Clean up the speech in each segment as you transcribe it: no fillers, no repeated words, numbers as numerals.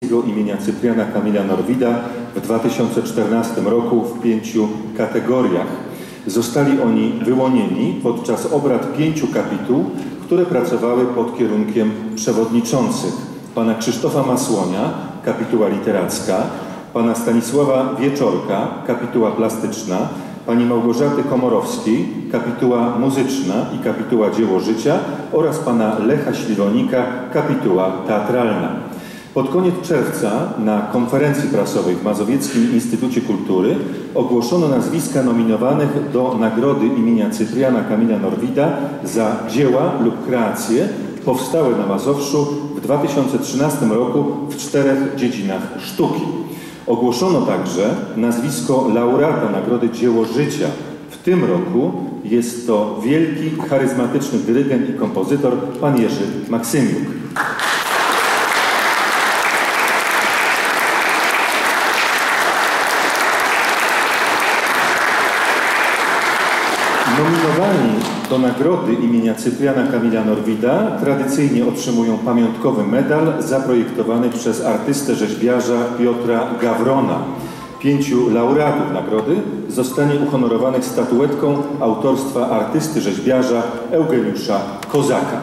imienia Cypriana Kamila Norwida w 2014 roku w 5 kategoriach. Zostali oni wyłonieni podczas obrad 5 kapituł, które pracowały pod kierunkiem przewodniczących pana Krzysztofa Masłonia, kapituła literacka, pana Stanisława Wieczorka, kapituła plastyczna, pani Małgorzaty Komorowskiej, kapituła muzyczna i kapituła dzieło życia oraz pana Lecha Śliwonika, kapituła teatralna. Pod koniec czerwca na konferencji prasowej w Mazowieckim Instytucie Kultury ogłoszono nazwiska nominowanych do nagrody imienia Cypriana Kamila Norwida za dzieła lub kreacje powstałe na Mazowszu w 2013 roku w 4 dziedzinach sztuki. Ogłoszono także nazwisko laureata Nagrody Dzieło Życia. W tym roku jest to wielki, charyzmatyczny dyrygent i kompozytor pan Jerzy Maksymiuk. Nominowani do nagrody imienia Cypriana Kamila Norwida tradycyjnie otrzymują pamiątkowy medal zaprojektowany przez artystę rzeźbiarza Piotra Gawrona. 5 laureatów nagrody zostanie uhonorowanych statuetką autorstwa artysty rzeźbiarza Eugeniusza Kozaka.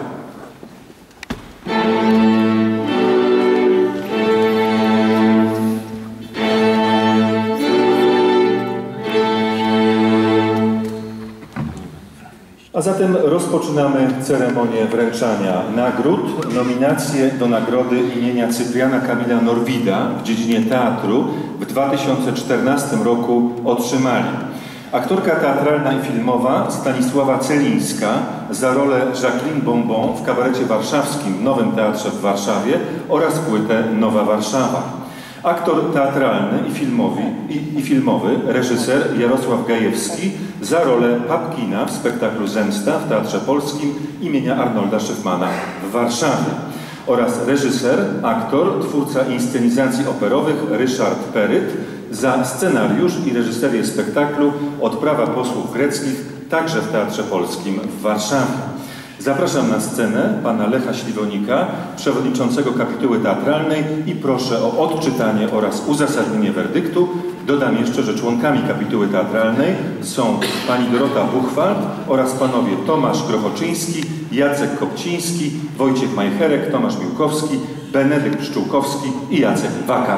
A zatem rozpoczynamy ceremonię wręczania nagród. Nominacje do nagrody imienia Cypriana Kamila Norwida w dziedzinie teatru w 2014 roku otrzymali aktorka teatralna i filmowa Stanisława Celińska za rolę Jacqueline Bonbon w kabarecie warszawskim w Nowym Teatrze w Warszawie oraz płytę Nowa Warszawa. Aktor teatralny i filmowy, reżyser Jarosław Gajewski za rolę Papkina w spektaklu Zemsta w Teatrze Polskim imienia Arnolda Szyfmana w Warszawie. Oraz reżyser, aktor, twórca inscenizacji operowych Ryszard Peryt za scenariusz i reżyserię spektaklu Odprawa posłów greckich także w Teatrze Polskim w Warszawie. Zapraszam na scenę pana Lecha Śliwonika, przewodniczącego kapituły teatralnej i proszę o odczytanie oraz uzasadnienie werdyktu. Dodam jeszcze, że członkami kapituły teatralnej są pani Dorota Buchwald oraz panowie Tomasz Grochoczyński, Jacek Kopciński, Wojciech Majcherek, Tomasz Miłkowski, Benedykt Pszczółkowski i Jacek Wakar.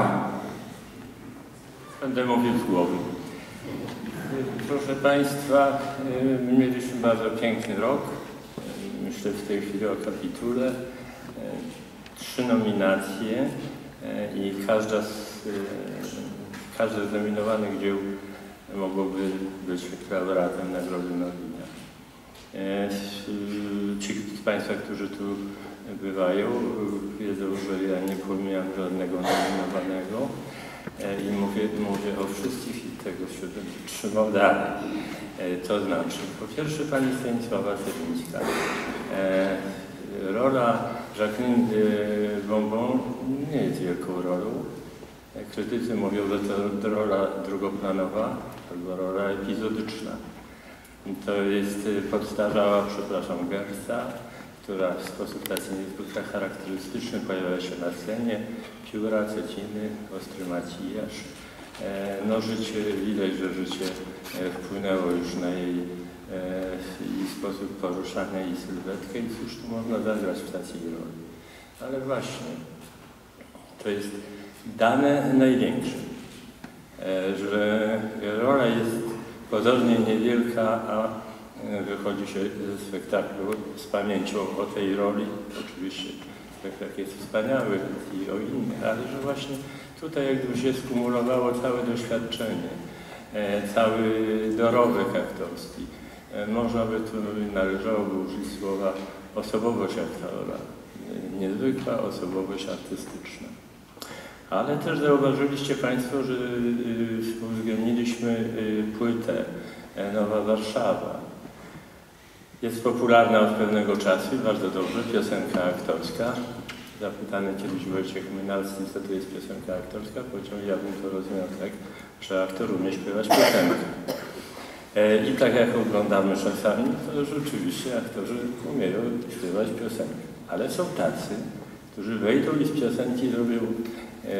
Będę mówił z głowy. Proszę państwa, mieliśmy bardzo piękny rok. Myślę w tej chwili o kapitule. 3 nominacje i każde z nominowanych dzieł mogłoby być laureatem Nagrody Norwida. Ci z państwa, którzy tu bywają, wiedzą, że ja nie pomijam żadnego nominowanego i mówię o wszystkich i tego się będę trzymał dalej. To znaczy, po pierwsze pani Stanisława Celińska. Rola Jacqueline Bonbon nie jest wielką rolą. Krytycy mówią, że to rola drugoplanowa albo rola epizodyczna. To jest podstarzała, przepraszam, Gersta, która w sposób taki niezwykle charakterystyczny pojawia się na scenie. Pióra, ceciny, ostry makijaż. No życie, widać, że życie wpłynęło już na jej sposób poruszania i sylwetkę i cóż tu można zagrać w takiej roli. Ale właśnie, to jest dane największe, że rola jest pozornie niewielka, a wychodzi się ze spektaklu z pamięcią o tej roli. Oczywiście spektakl jest wspaniały i o innych, ale że właśnie tutaj jakby się skumulowało całe doświadczenie, cały dorobek aktorski. Można by tu należałoby użyć słowa osobowość aktora, niezwykła osobowość artystyczna. Ale też zauważyliście państwo, że uwzględniliśmy płytę Nowa Warszawa. Jest popularna od pewnego czasu i bardzo dobrze, piosenka aktorska. Zapytany kiedyś Wojciech Mynalski, co to jest piosenka aktorska, powiedział, ja bym to rozumiał tak, że aktor umie śpiewać piosenkę. I tak jak oglądamy czasami, to rzeczywiście aktorzy umieją śpiewać piosenkę. Ale są tacy, którzy wejdą i z piosenki zrobią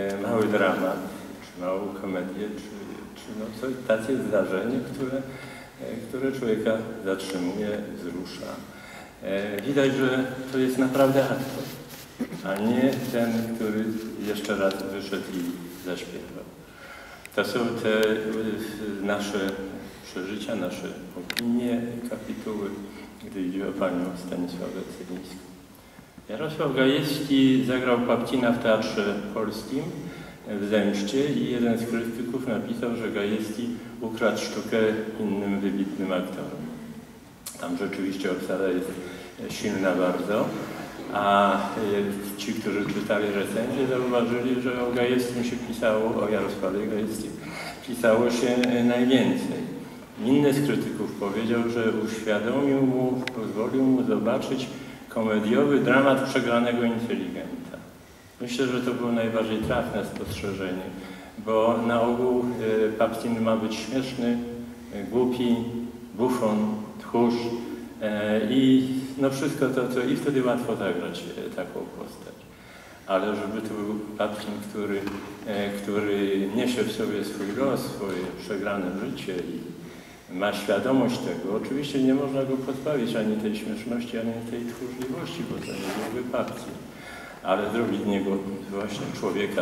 mały dramat, czy małą komedię, czy no takie zdarzenie, które człowieka zatrzymuje, wzrusza. Widać, że to jest naprawdę aktor, a nie ten, który jeszcze raz wyszedł i zaśpiewał. To są te nasze przeżycia, nasze opinie, kapituły, gdy idzie o panią Stanisławę Cywińską. Jarosław Gajewski zagrał Papcina w Teatrze Polskim w Zemście i jeden z krytyków napisał, że Gajewski ukradł sztukę innym wybitnym aktorom. Tam rzeczywiście obsada jest silna bardzo, a ci, którzy czytali recenzję, zauważyli, że o Gajewskim się pisało, o Jarosławie Gajewskim pisało się najwięcej. Inny z krytyków powiedział, że uświadomił mu, pozwolił mu zobaczyć komediowy dramat przegranego inteligenta. Myślę, że to było najbardziej trafne spostrzeżenie, bo na ogół Papcin ma być śmieszny, głupi, bufon, tchórz i no wszystko to i wtedy łatwo zagrać taką postać. Ale żeby to był Papcin, który niesie w sobie swój los, swoje przegrane życie i ma świadomość tego, oczywiście nie można go pozbawić ani tej śmieszności, ani tej tchórzliwości, bo to nie byłby Papcin, ale zrobić z niego właśnie człowieka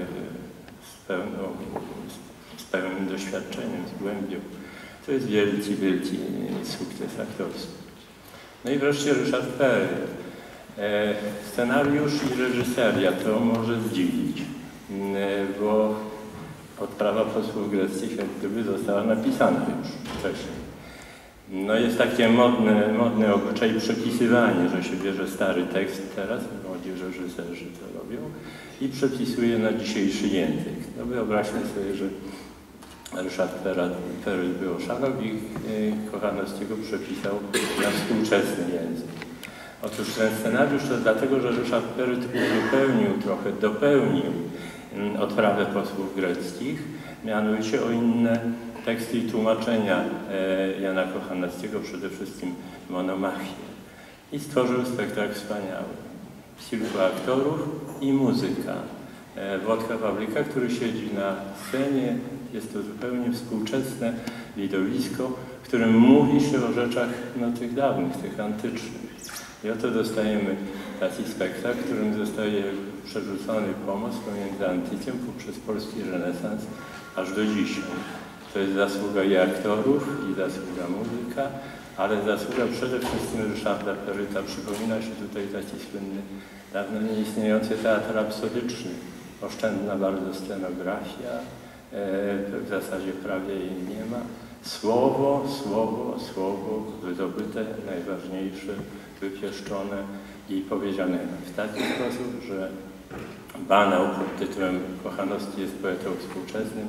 z pełnym doświadczeniem, z głębią. To jest wielki, wielki sukces aktorski. No i wreszcie Ryszard Perry. Scenariusz i reżyseria to może zdziwić, bo Odprawa posłów greckich jak gdyby została napisana już wcześniej. No jest takie modny obyczaj przepisywanie, że się bierze stary tekst teraz, młodzi reżyserzy to robią, i przepisuje na dzisiejszy język. No wyobraźmy sobie, że Ryszard Perry by oszalał i Kochanowskiego przepisał na współczesny język. Otóż ten scenariusz to dlatego, że Ryszard Perry dopełnił Odprawę posłów greckich, mianowicie o inne teksty i tłumaczenia Jana Kochanowskiego, przede wszystkim monomachię. I stworzył spektakl wspaniały. Kilku aktorów i muzyka Włodka Pawlika, który siedzi na scenie. Jest to zupełnie współczesne widowisko, w którym mówi się o rzeczach tych dawnych, tych antycznych. I oto dostajemy taki spektakl, w którym zostaje przerzucony pomost pomiędzy antykiem poprzez polski renesans aż do dzisiaj. To jest zasługa i aktorów, i zasługa muzyka, ale zasługa przede wszystkim Ryszarda Perryta. Przypomina się tutaj taki słynny, dawno nieistniejący teatr rapsodyczny. Oszczędna bardzo scenografia, w zasadzie prawie jej nie ma. Słowo, wydobyte, najważniejsze, wypieszczone i powiedziane w taki sposób, że banał pod tytułem Kochanowski jest poetą współczesnym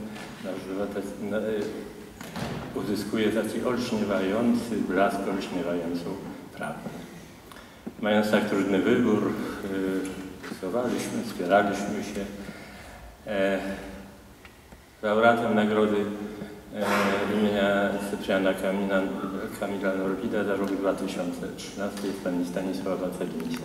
uzyskuje taki olśniewający blask, olśniewającą prawdę. Mając tak trudny wybór, głosowaliśmy, spieraliśmy się. Laureatem nagrody imienia Cypriana Kamila Norwida za rok 2013 jest pani Stanisława Cywińska.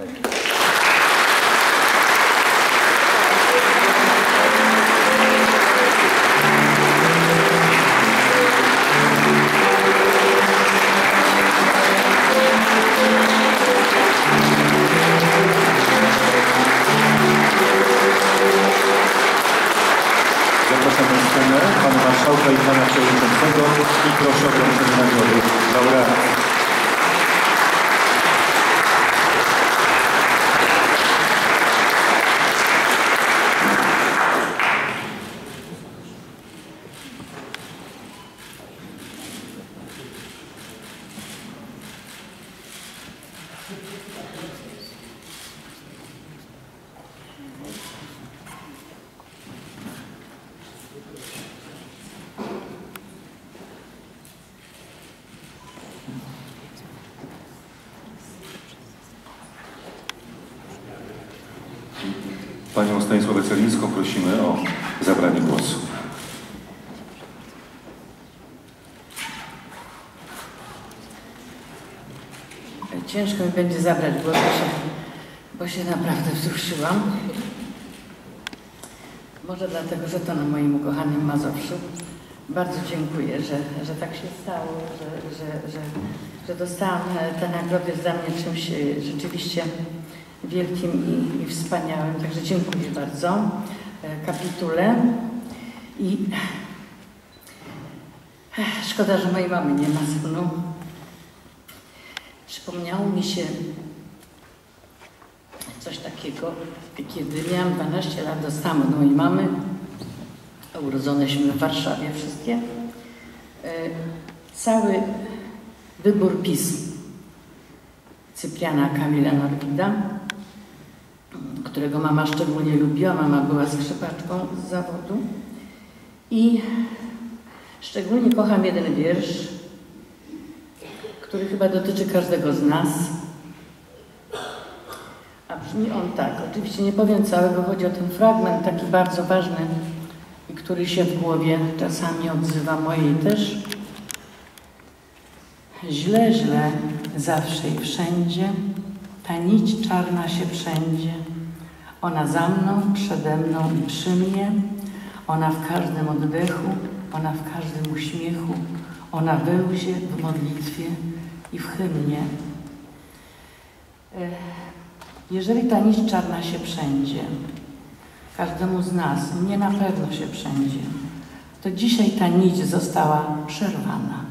Zapraszam na scenę pana marszałka i pana przewodniczącego i proszę o wręczenie nagrody laureata. Panią Stanisławę Cywińską prosimy o zabranie głosu. Ciężko mi będzie zabrać głos, bo się naprawdę wzruszyłam. Może dlatego, że to na moim ukochanym Mazowszu. Bardzo dziękuję, że tak się stało, że dostałam te nagrody. Jest dla mnie czymś rzeczywiście wielkim i wspaniałym. Także dziękuję bardzo kapitule. I szkoda, że mojej mamy nie ma ze mną. Przypomniało mi się coś takiego, kiedy miałam 12 lat, dostałam od mojej mamy, urodzoneśmy w Warszawie wszystkie, cały wybór pism Cypriana Kamila Norwida, którego mama szczególnie lubiła. Mama była skrzypaczką z zawodu i szczególnie kocham jeden wiersz, który chyba dotyczy każdego z nas. A brzmi on tak, oczywiście nie powiem całego, chodzi o ten fragment taki bardzo ważny i który się w głowie czasami odzywa, mojej też. Źle, źle, zawsze i wszędzie, ta nić czarna się wszędzie. Ona za mną, przede mną i przy mnie, ona w każdym oddechu, ona w każdym uśmiechu, ona we łzie, w modlitwie i w hymnie. Jeżeli ta nić czarna się wszędzie, każdemu z nas, mnie na pewno się wszędzie, to dzisiaj ta nić została przerwana.